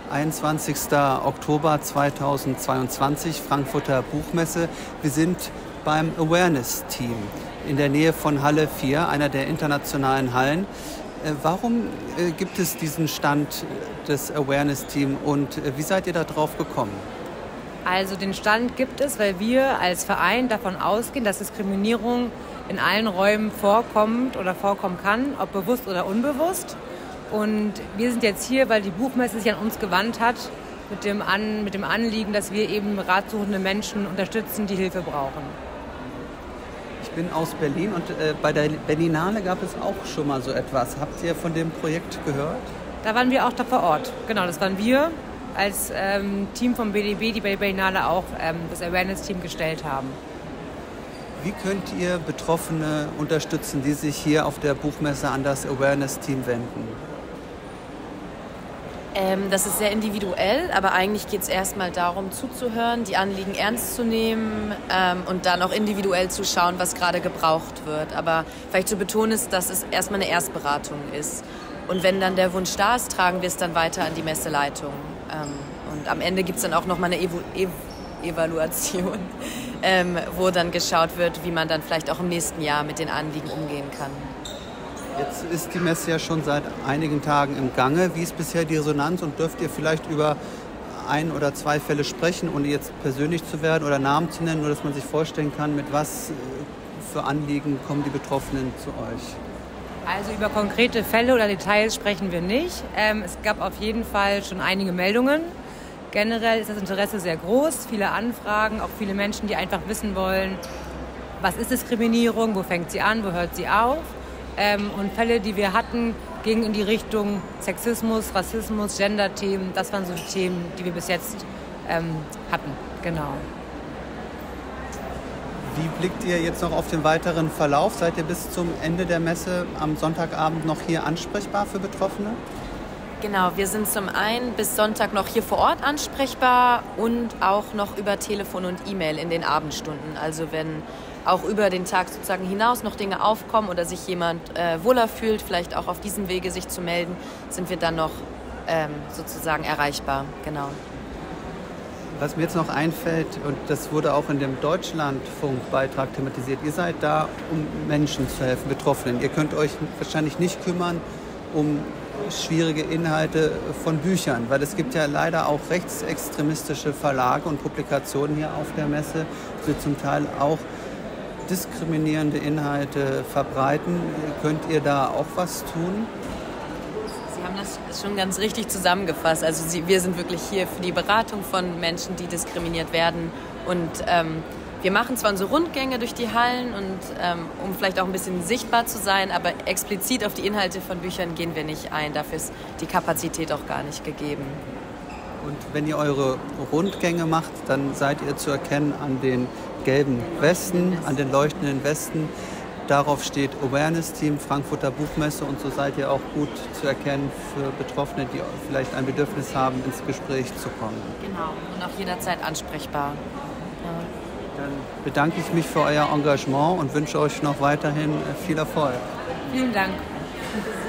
21. Oktober 2022, Frankfurter Buchmesse. Wir sind beim Awareness-Team in der Nähe von Halle 4, einer der internationalen Hallen. Warum gibt es diesen Stand des Awareness-Teams und wie seid ihr da drauf gekommen? Also den Stand gibt es, weil wir als Verein davon ausgehen, dass Diskriminierung in allen Räumen vorkommt oder vorkommen kann, ob bewusst oder unbewusst. Und wir sind jetzt hier, weil die Buchmesse sich an uns gewandt hat, mit dem Anliegen, dass wir eben ratsuchende Menschen unterstützen, die Hilfe brauchen. Ich bin aus Berlin und bei der Berlinale gab es auch schon mal so etwas. Habt ihr von dem Projekt gehört? Da waren wir auch da vor Ort. Genau, das waren wir als Team vom BDB, die bei der Berlinale auch das Awareness-Team gestellt haben. Wie könnt ihr Betroffene unterstützen, die sich hier auf der Buchmesse an das Awareness-Team wenden? Das ist sehr individuell, aber eigentlich geht es erstmal darum, zuzuhören, die Anliegen ernst zu nehmen und dann auch individuell zu schauen, was gerade gebraucht wird. Aber vielleicht zu betonen ist, dass es erstmal eine Erstberatung ist. Und wenn dann der Wunsch da ist, tragen wir es dann weiter an die Messeleitung. Und am Ende gibt es dann auch nochmal eine Evaluation, wo dann geschaut wird, wie man dann vielleicht auch im nächsten Jahr mit den Anliegen umgehen kann. Jetzt ist die Messe ja schon seit einigen Tagen im Gange. Wie ist bisher die Resonanz und dürft ihr vielleicht über ein oder zwei Fälle sprechen, ohne jetzt persönlich zu werden oder Namen zu nennen, nur dass man sich vorstellen kann, mit was für Anliegen kommen die Betroffenen zu euch? Also über konkrete Fälle oder Details sprechen wir nicht. Es gab auf jeden Fall schon einige Meldungen. Generell ist das Interesse sehr groß, viele Anfragen, auch viele Menschen, die einfach wissen wollen, was ist Diskriminierung, wo fängt sie an, wo hört sie auf. Und Fälle, die wir hatten, gingen in die Richtung Sexismus, Rassismus, Gender-Themen. Das waren so die Themen, die wir bis jetzt hatten. Genau. Wie blickt ihr jetzt noch auf den weiteren Verlauf? Seid ihr bis zum Ende der Messe am Sonntagabend noch hier ansprechbar für Betroffene? Genau, wir sind zum einen bis Sonntag noch hier vor Ort ansprechbar und auch noch über Telefon und E-Mail in den Abendstunden. Also wenn auch über den Tag sozusagen hinaus noch Dinge aufkommen oder sich jemand wohler fühlt, vielleicht auch auf diesem Wege sich zu melden, sind wir dann noch sozusagen erreichbar. Genau. Was mir jetzt noch einfällt, und das wurde auch in dem Deutschlandfunk-Beitrag thematisiert, ihr seid da, um Menschen zu helfen, Betroffenen. Ihr könnt euch wahrscheinlich nicht kümmern um schwierige Inhalte von Büchern, weil es gibt ja leider auch rechtsextremistische Verlage und Publikationen hier auf der Messe, die zum Teil auch diskriminierende Inhalte verbreiten. Könnt ihr da auch was tun? Sie haben das schon ganz richtig zusammengefasst. Also wir sind wirklich hier für die Beratung von Menschen, die diskriminiert werden. Und wir machen zwar unsere Rundgänge durch die Hallen, und um vielleicht auch ein bisschen sichtbar zu sein, aber explizit auf die Inhalte von Büchern gehen wir nicht ein. Dafür ist die Kapazität auch gar nicht gegeben. Und wenn ihr eure Rundgänge macht, dann seid ihr zu erkennen an den gelben Westen, an den leuchtenden Westen. Darauf steht Awareness-Team, Frankfurter Buchmesse, und so seid ihr auch gut zu erkennen für Betroffene, die vielleicht ein Bedürfnis haben, ins Gespräch zu kommen. Genau, und auch jederzeit ansprechbar. Ja. Dann bedanke ich mich für euer Engagement und wünsche euch noch weiterhin viel Erfolg. Vielen Dank.